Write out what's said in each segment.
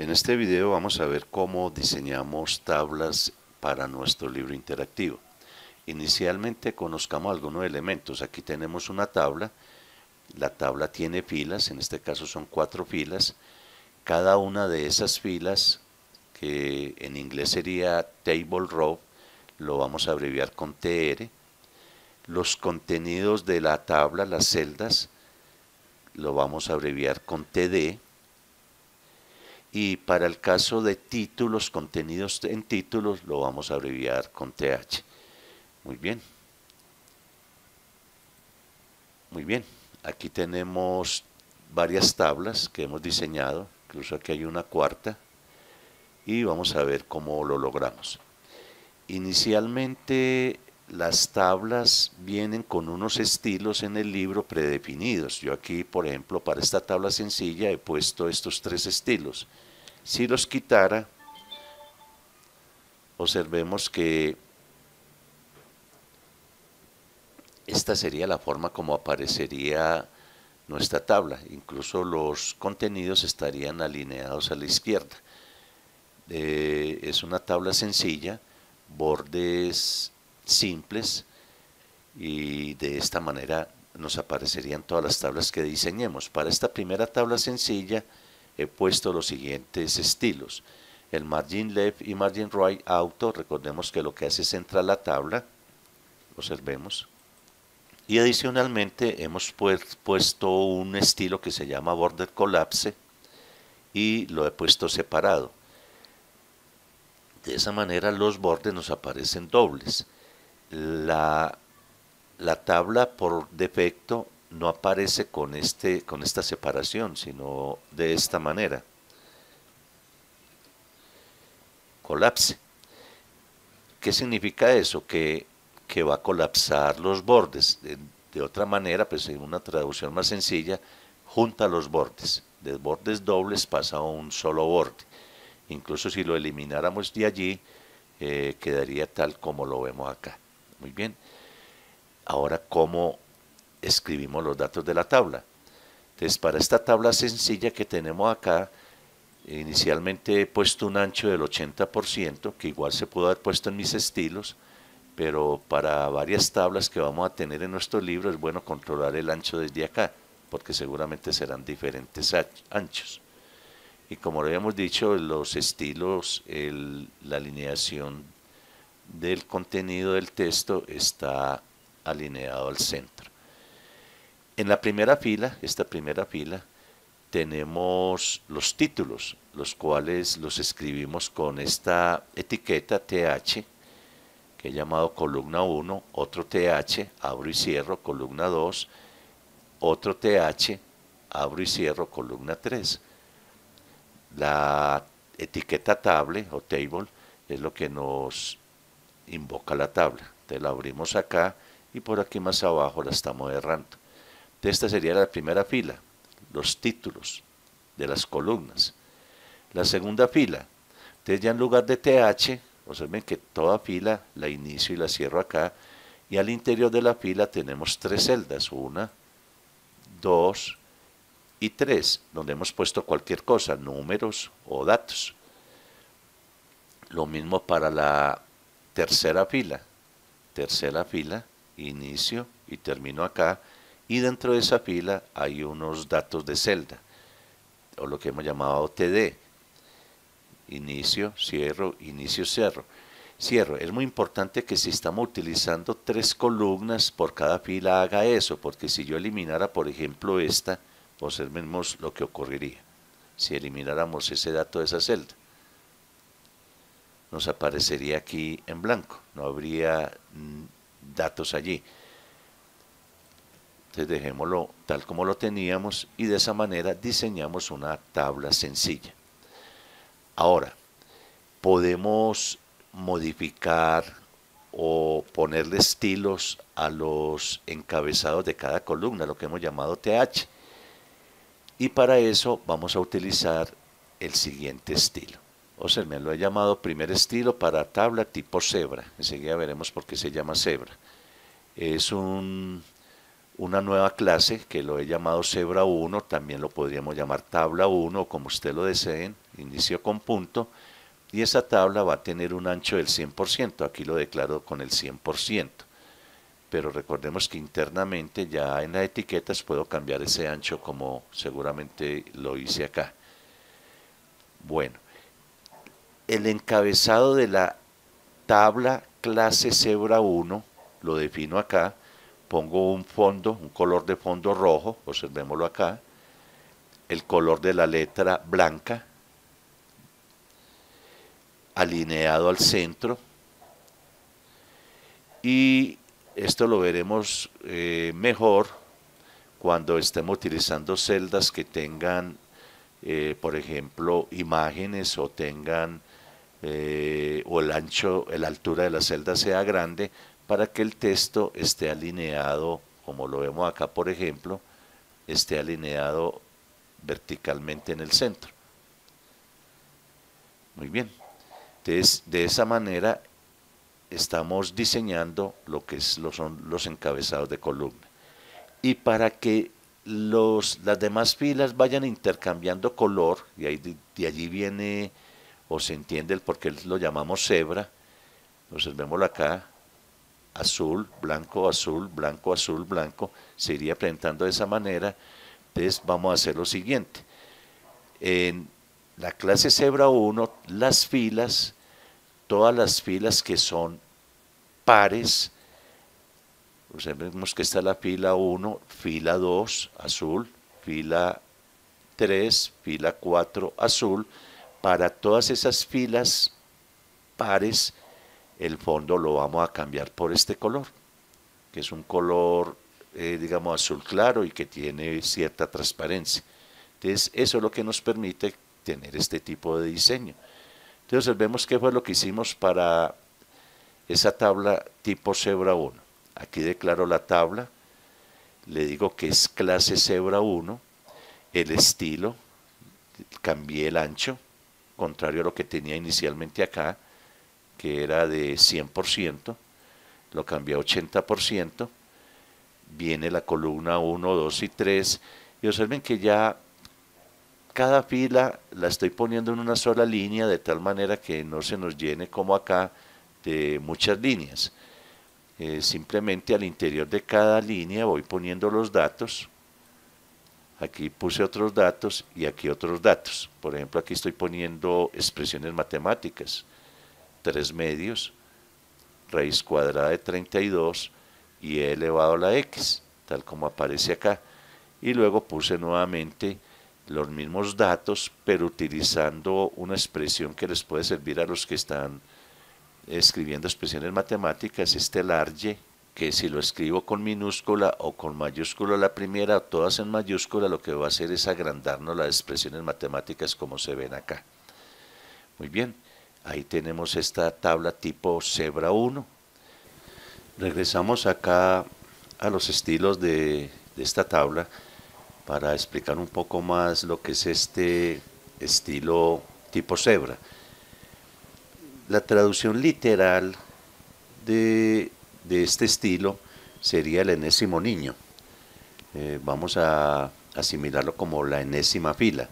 En este video vamos a ver cómo diseñamos tablas para nuestro libro interactivo. Inicialmente conozcamos algunos elementos. Aquí tenemos una tabla. La tabla tiene filas, en este caso son 4 filas. Cada una de esas filas, que en inglés sería table row, lo vamos a abreviar con TR. Los contenidos de la tabla, las celdas, lo vamos a abreviar con TD. Y para el caso de títulos, contenidos en títulos, lo vamos a abreviar con TH. Muy bien. Muy bien. Aquí tenemos varias tablas que hemos diseñado. Incluso aquí hay una cuarta. Y vamos a ver cómo lo logramos. Inicialmente las tablas vienen con unos estilos en el libro predefinidos. Yo aquí, por ejemplo, para esta tabla sencilla he puesto estos 3 estilos. Si los quitara, observemos que esta sería la forma como aparecería nuestra tabla. Incluso los contenidos estarían alineados a la izquierda. Es una tabla sencilla, bordes simples, y de esta manera nos aparecerían todas las tablas que diseñemos. Para esta primera tabla sencilla he puesto los siguientes estilos: el margin left y margin right auto. Recordemos que lo que hace es centrar la tabla, observemos, y adicionalmente hemos puesto un estilo que se llama border collapse y lo he puesto separado. De esa manera los bordes nos aparecen dobles. La tabla por defecto no aparece con esta separación, sino de esta manera. Colapse. ¿Qué significa eso? Que va a colapsar los bordes. De otra manera, pues en una traducción más sencilla, junta los bordes. De bordes dobles pasa a un solo borde. Incluso si lo elimináramos de allí, quedaría tal como lo vemos acá. Muy bien. Ahora, ¿cómo escribimos los datos de la tabla? Entonces, para esta tabla sencilla que tenemos acá, inicialmente he puesto un ancho del 80%, que igual se pudo haber puesto en mis estilos, pero para varias tablas que vamos a tener en nuestro libro es bueno controlar el ancho desde acá, porque seguramente serán diferentes anchos. Y como lo habíamos dicho, los estilos, la alineación del contenido del texto está alineado al centro. En la primera fila, esta primera fila, tenemos los títulos, los cuales los escribimos con esta etiqueta TH, que he llamado columna 1, otro TH, abro y cierro, columna 2, otro TH, abro y cierro, columna 3. La etiqueta table o table es lo que nos invoca la tabla. Entonces la abrimos acá y por aquí más abajo la estamos errando. Entonces esta sería la primera fila, los títulos de las columnas. La segunda fila, entonces ya en lugar de TH, observen que toda fila la inicio y la cierro acá, y al interior de la fila tenemos 3 celdas, 1, 2 y 3, donde hemos puesto cualquier cosa, números o datos. Lo mismo para la tercera fila, inicio y termino acá, y dentro de esa fila hay unos datos de celda, o lo que hemos llamado TD, inicio, cierro, inicio, cierro. Cierro. Es muy importante que si estamos utilizando 3 columnas por cada fila haga eso, porque si yo eliminara, por ejemplo, esta, observemos lo que ocurriría. Si elimináramos ese dato de esa celda, nos aparecería aquí en blanco, no habría datos allí. Entonces dejémoslo tal como lo teníamos y de esa manera diseñamos una tabla sencilla. Ahora, podemos modificar o ponerle estilos a los encabezados de cada columna, lo que hemos llamado TH. Y para eso vamos a utilizar el siguiente estilo. Observen, lo he llamado primer estilo para tabla tipo cebra. Enseguida veremos por qué se llama cebra. Es un una nueva clase que lo he llamado Cebra 1, también lo podríamos llamar tabla 1, como usted lo deseen, inicio con punto, y esa tabla va a tener un ancho del 100%, aquí lo declaro con el 100%, pero recordemos que internamente ya en las etiquetas puedo cambiar ese ancho como seguramente lo hice acá. Bueno, el encabezado de la tabla clase Cebra 1 lo defino acá, pongo un fondo, un color de fondo rojo, observémoslo acá, el color de la letra blanca, alineado al centro, y esto lo veremos mejor cuando estemos utilizando celdas que tengan, por ejemplo, imágenes o tengan o el ancho, la altura de la celda sea grande, para que el texto esté alineado, como lo vemos acá, por ejemplo, esté alineado verticalmente en el centro. Muy bien. Entonces, de esa manera estamos diseñando lo que son los encabezados de columna. Y para que las demás filas vayan intercambiando color, y ahí, de allí viene o se entiende el por qué lo llamamos cebra, observémoslo acá, azul, blanco, azul, blanco, azul, blanco, se iría presentando de esa manera. Entonces vamos a hacer lo siguiente. En la clase Cebra 1, las filas, todas las filas que son pares, observemos que esta es la fila 1, fila 2, azul, fila 3, fila 4, azul. Para todas esas filas pares, el fondo lo vamos a cambiar por este color, que es un color, digamos, azul claro y que tiene cierta transparencia. Entonces, eso es lo que nos permite tener este tipo de diseño. Entonces, vemos qué fue lo que hicimos para esa tabla tipo Cebra 1. Aquí declaro la tabla, le digo que es clase Cebra 1, el estilo, cambié el ancho, contrario a lo que tenía inicialmente acá, que era de 100%, lo cambié a 80%, viene la columna 1, 2 y 3, y observen que ya cada fila la estoy poniendo en una sola línea, de tal manera que no se nos llene como acá de muchas líneas. Simplemente al interior de cada línea voy poniendo los datos. Aquí puse otros datos y aquí otros datos. Por ejemplo, aquí estoy poniendo expresiones matemáticas. 3 medios, raíz cuadrada de 32 y e elevado a la x, tal como aparece acá. Y luego puse nuevamente los mismos datos, pero utilizando una expresión que les puede servir a los que están escribiendo expresiones matemáticas, este large, que si lo escribo con minúscula o con mayúscula la primera, o todas en mayúscula, lo que va a hacer es agrandarnos las expresiones matemáticas como se ven acá. Muy bien, ahí tenemos esta tabla tipo Cebra 1. Regresamos acá a los estilos de esta tabla para explicar un poco más lo que es este estilo tipo Cebra. La traducción literal de este estilo sería el enésimo niño. Vamos a asimilarlo como la enésima fila.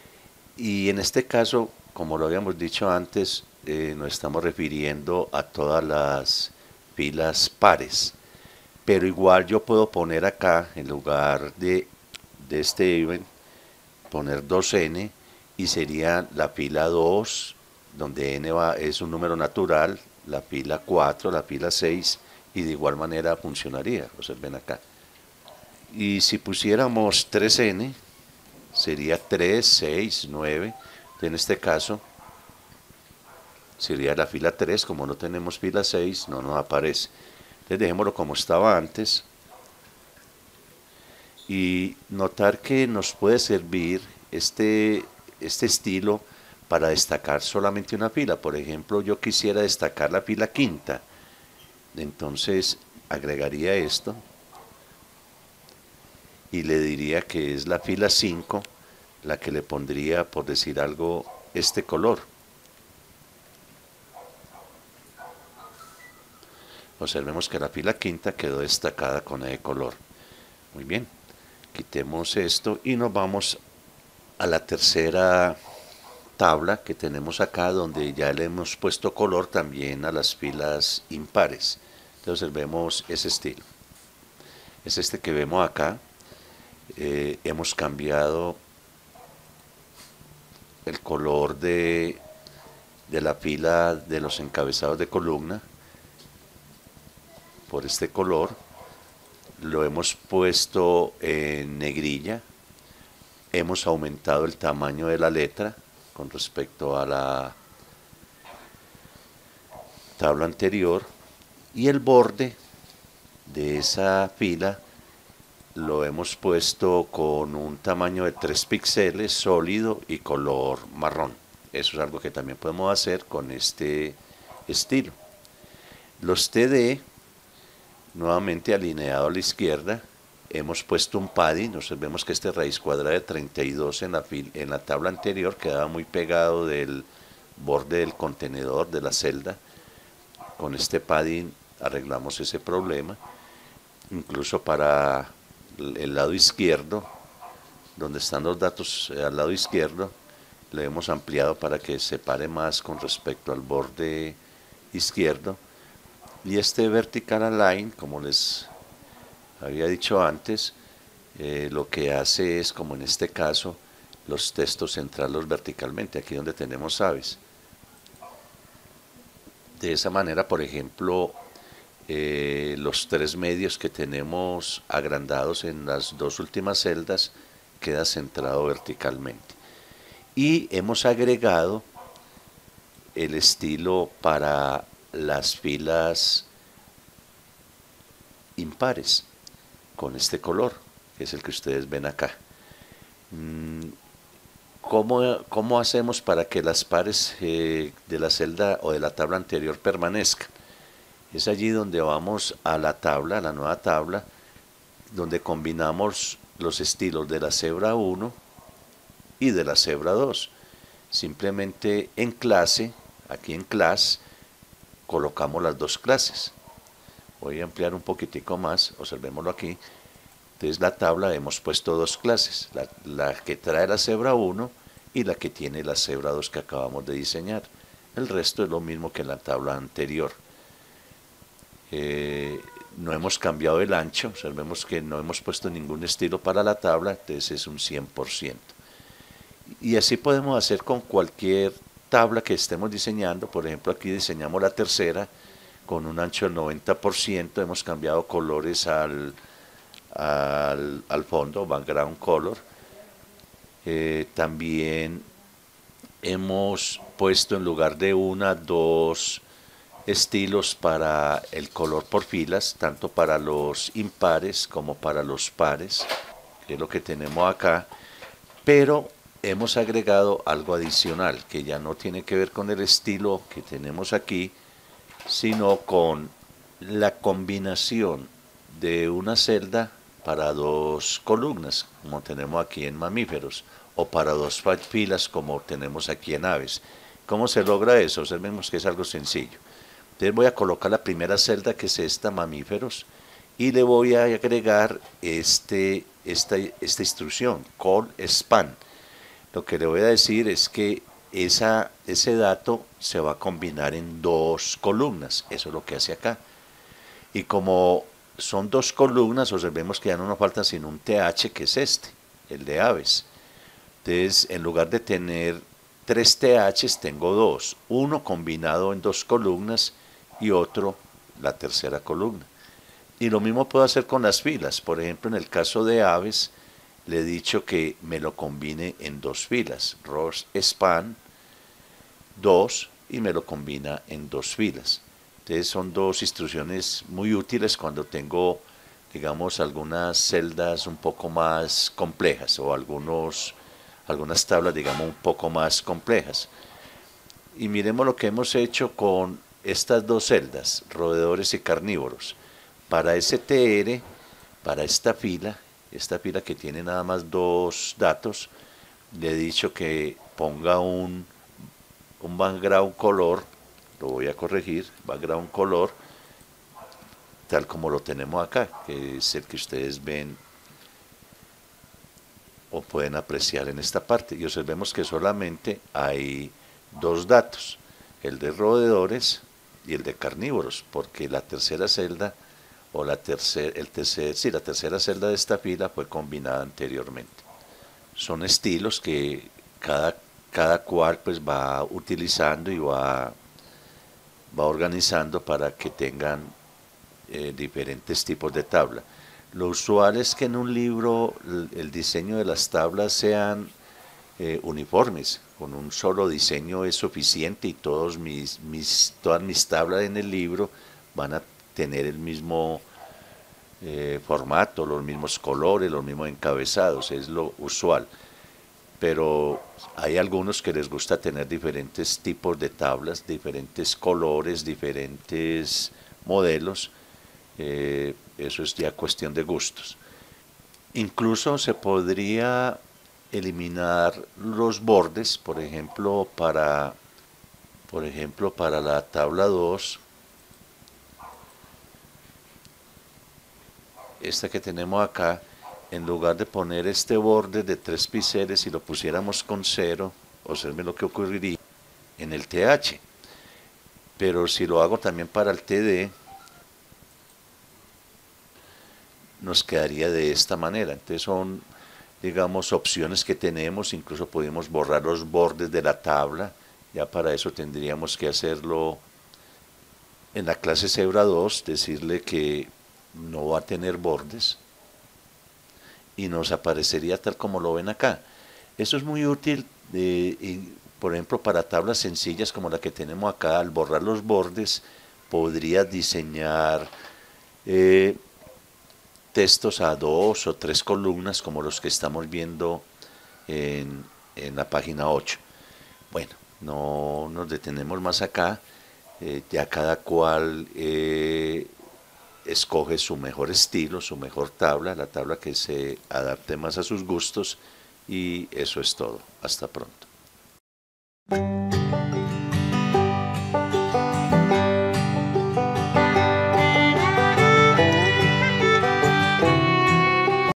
Y en este caso, como lo habíamos dicho antes, nos estamos refiriendo a todas las filas pares. Pero igual yo puedo poner acá, en lugar de este even, poner 2n y sería la fila 2, donde n es un número natural, la fila 4, la fila 6, y de igual manera funcionaría, observen acá. Y si pusiéramos 3n, sería 3, 6, 9, en este caso sería la fila 3, como no tenemos fila 6, no nos aparece. Entonces dejémoslo como estaba antes, y notar que nos puede servir este estilo para destacar solamente una fila. Por ejemplo, yo quisiera destacar la fila quinta, entonces agregaría esto y le diría que es la fila 5 la que le pondría, por decir algo, este color. Observemos que la fila quinta quedó destacada con ese color. Muy bien, quitemos esto y nos vamos a la tercera tabla que tenemos acá, donde ya le hemos puesto color también a las filas impares. Entonces vemos ese estilo. Es este que vemos acá. Hemos cambiado el color de la fila de los encabezados de columna por este color. Lo hemos puesto en negrilla. Hemos aumentado el tamaño de la letra con respecto a la tabla anterior, y el borde de esa fila lo hemos puesto con un tamaño de 3 píxeles sólido y color marrón. Eso es algo que también podemos hacer con este estilo. Los TD, nuevamente alineado a la izquierda, hemos puesto un padding. Nosotros vemos que este raíz cuadrada de 32 en la tabla anterior quedaba muy pegado del borde del contenedor de la celda. Con este padding arreglamos ese problema. Incluso para el lado izquierdo, donde están los datos al lado izquierdo, le hemos ampliado para que se pare más con respecto al borde izquierdo. Y este vertical align, como les había dicho antes, lo que hace es, como en este caso, los textos centrarlos verticalmente, aquí donde tenemos aves. De esa manera, por ejemplo, los 3 medios que tenemos agrandados en las 2 últimas celdas queda centrado verticalmente. Y hemos agregado el estilo para las filas impares con este color, que es el que ustedes ven acá. ¿Cómo hacemos para que las pares de la celda o de la tabla anterior permanezcan? Es allí donde vamos a la tabla, a la nueva tabla, donde combinamos los estilos de la cebra 1 y de la cebra 2. Simplemente en clase, aquí en class, colocamos las dos clases. Voy a ampliar un poquitico más, observémoslo aquí. Entonces la tabla hemos puesto dos clases, la que trae la cebra 1 y la que tiene la cebra 2 que acabamos de diseñar. El resto es lo mismo que en la tabla anterior. No hemos cambiado el ancho, observemos que no hemos puesto ningún estilo para la tabla, entonces es un 100%. Y así podemos hacer con cualquier tabla que estemos diseñando. Por ejemplo, aquí diseñamos la tercera con un ancho del 90%, hemos cambiado colores al fondo, background color. También hemos puesto en lugar de dos estilos para el color por filas, tanto para los impares como para los pares, que es lo que tenemos acá, pero hemos agregado algo adicional que ya no tiene que ver con el estilo que tenemos aquí, sino con la combinación de una celda para dos columnas, como tenemos aquí en mamíferos, o para dos filas, como tenemos aquí en aves. ¿Cómo se logra eso? Observemos que es algo sencillo. Entonces voy a colocar la primera celda, que es esta, mamíferos, y le voy a agregar esta instrucción, call span. Lo que le voy a decir es que ese dato se va a combinar en dos columnas. Eso es lo que hace acá. Y como son dos columnas, observemos que ya no nos falta sino un TH, que es este, el de aves. Entonces, en lugar de tener 3 THs, tengo dos. Uno combinado en dos columnas y otro la tercera columna. Y lo mismo puedo hacer con las filas. Por ejemplo, en el caso de aves, le he dicho que me lo combine en dos filas. Rows span 2 y me lo combina en dos filas. Entonces son dos instrucciones muy útiles cuando tengo, digamos, algunas celdas un poco más complejas o algunas tablas, digamos, un poco más complejas. Y miremos lo que hemos hecho con estas dos celdas, roedores y carnívoros. Para STR, para esta fila que tiene nada más dos datos, le he dicho que ponga un background color, lo voy a corregir, background color, tal como lo tenemos acá, que es el que ustedes ven o pueden apreciar en esta parte. Y observemos que solamente hay dos datos, el de roedores y el de carnívoros, porque la tercera celda o la tercera celda de esta fila fue combinada anteriormente. Son estilos que cada cual pues va utilizando y va organizando para que tengan diferentes tipos de tabla. Lo usual es que en un libro el diseño de las tablas sean uniformes, con un solo diseño es suficiente y todas mis tablas en el libro van a tener el mismo formato, los mismos colores, los mismos encabezados, es lo usual. Pero hay algunos que les gusta tener diferentes tipos de tablas, diferentes colores, diferentes modelos. Eso es ya cuestión de gustos. Incluso se podría eliminar los bordes, por ejemplo, para la tabla 2, esta que tenemos acá, en lugar de poner este borde de 3 píxeles, si lo pusiéramos con 0, observen lo que ocurriría en el TH. Pero si lo hago también para el TD, nos quedaría de esta manera. Entonces son, digamos, opciones que tenemos. Incluso podemos borrar los bordes de la tabla. Ya para eso tendríamos que hacerlo en la clase Zebra 2, decirle que no va a tener bordes y nos aparecería tal como lo ven acá. Esto es muy útil, por ejemplo, para tablas sencillas como la que tenemos acá. Al borrar los bordes podrías diseñar textos a 2 o 3 columnas como los que estamos viendo en la página 8. Bueno, no nos detenemos más acá. Ya cada cual escoge su mejor estilo, su mejor tabla, la tabla que se adapte más a sus gustos, y eso es todo. Hasta pronto.